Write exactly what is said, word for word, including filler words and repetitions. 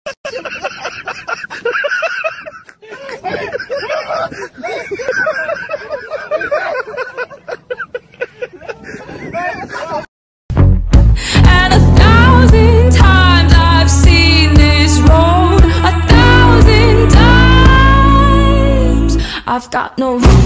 And a thousand times I've seen this road, a thousand times I've got no